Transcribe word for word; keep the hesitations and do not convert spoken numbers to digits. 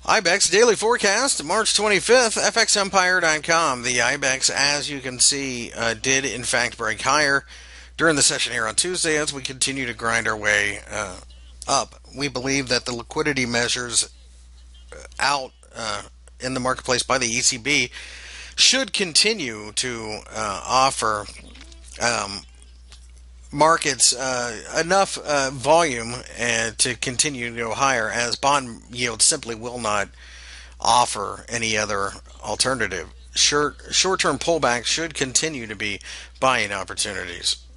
IBEX daily forecast, March twenty-fifth, F X Empire dot com. The IBEX, as you can see, uh, did in fact break higher during the session here on Tuesday as we continue to grind our way uh, up. We believe that the liquidity measures out uh, in the marketplace by the E C B should continue to uh, offer um, markets uh, enough uh, volume uh, to continue to go higher, as bond yields simply will not offer any other alternative. Short short-term pullbacks should continue to be buying opportunities.